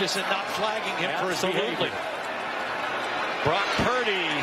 cautious in not flagging him for his Absolutely. behavior. Brock Purdy